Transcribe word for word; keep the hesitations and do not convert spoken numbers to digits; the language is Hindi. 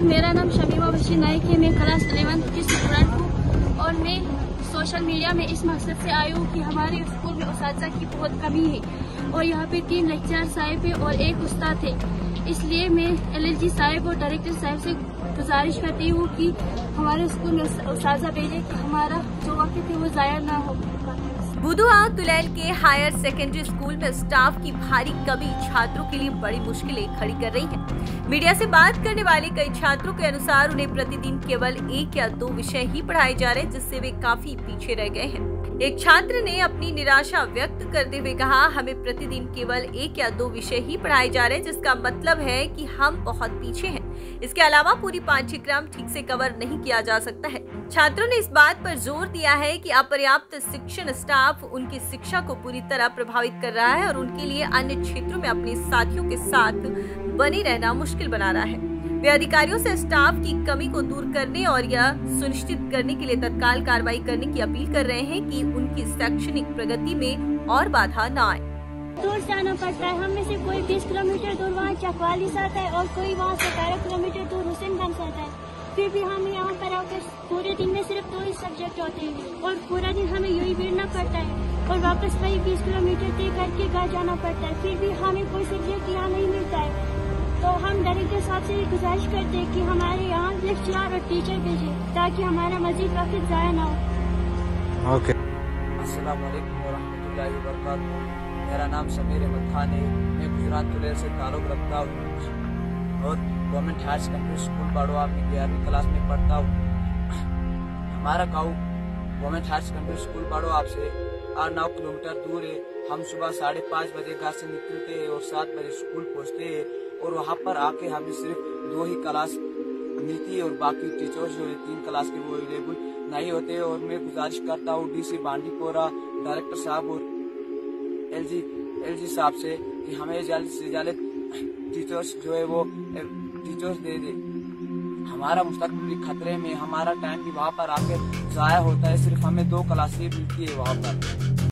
मेरा नाम शमीमा बशीर नाइक है। मैं क्लास इलेवंथ की स्टूडेंट हूँ और मैं सोशल मीडिया में इस मकसद से आई हूँ कि हमारे स्कूल में उस्ताज़ा की बहुत कमी है और यहाँ पे तीन लेक्चरर साहिब है और एक उस्ताद है। इसलिए मैं एलएलजी साहिब और डायरेक्टर साहिब से गुजारिश करती हूँ कि हमारे स्कूल में उस्ताज़ा भेजें कि हमारा जो वक्त है वो ज़ाया ना हो। बुधुआ तुलैल के हायर सेकेंडरी स्कूल में स्टाफ की भारी कमी छात्रों के लिए बड़ी मुश्किलें खड़ी कर रही है। मीडिया से बात करने वाले कई छात्रों के अनुसार उन्हें प्रतिदिन केवल एक या दो विषय ही पढ़ाए जा रहे हैं, जिससे वे काफी पीछे रह गए हैं। एक छात्र ने अपनी निराशा व्यक्त करते हुए कहा, हमें प्रतिदिन केवल एक या दो विषय ही पढ़ाए जा रहे हैं, जिसका मतलब है कि हम बहुत पीछे हैं। इसके अलावा पूरी पाठ्यक्रम ठीक से कवर नहीं किया जा सकता है। छात्रों ने इस बात पर जोर दिया है कि अपर्याप्त शिक्षण स्टाफ उनकी शिक्षा को पूरी तरह प्रभावित कर रहा है और उनके लिए अन्य क्षेत्रों में अपने साथियों के साथ बने रहना मुश्किल बना रहा है। वे अधिकारियों से स्टाफ की कमी को दूर करने और यह सुनिश्चित करने के लिए तत्काल कार्रवाई करने की अपील कर रहे हैं कि उनकी शैक्षणिक प्रगति में और बाधा न आए। दूर जाना पड़ता है, हमें से कोई बीस किलोमीटर दूर वहाँ चकवाली से आता है और कोई वहाँ से बारह किलोमीटर दूर हुसैनगंज से आता है। फिर भी हमें यहाँ पर आकर पूरे दिन में सिर्फ दो ही सब्जेक्ट होते हैं और पूरा दिन हमें यही भीड़ना पड़ता है और वापस वही बीस किलोमीटर तय करके घर जाना पड़ता है। फिर भी हमें कोई सब्जेक्ट यहाँ नहीं मिलता है। तो हम डायरेक्टर साहब से गुजारिश करते हैं कि हमारे यहाँ लेक्चरर और टीचर भेजें ताकि हमारा मजीद वक्त ज़ाया ना हो। ओके। अस्सलाम वालेकुम वरहमतुल्लाहि वबरकातुहू। मेरा नाम समीर अहमद खान है। मैं गुजरात तुलैल से ताल्लुक़ रखता हूँ और government higher secondary school Barwa में ग्यारहवीं क्लास में पढ़ता हूँ। हमारा गाँव government higher secondary school Barwa आपसे आठ नौ किलोमीटर दूर है। हम सुबह साढ़े पाँच बजे घर से निकलते हैं और सात बजे स्कूल पहुँचते हैं और वहाँ पर आके हमें सिर्फ दो ही क्लास मिलती है और बाकी टीचर्स जो है तीन क्लास के वो अवेलेबल नहीं होते। और मैं गुजारिश करता हूँ डीसी बांडीपोरा, डायरेक्टर साहब और एलजी एलजी साहब से कि हमें जल्द से जल्द टीचर्स जो है वो टीचर्स दे दे। हमारा मुस्तकबिल खतरे में, हमारा टाइम भी वहाँ पर आकर ज़ाया होता है। सिर्फ हमें दो क्लासें मिलती है वहाँ पर।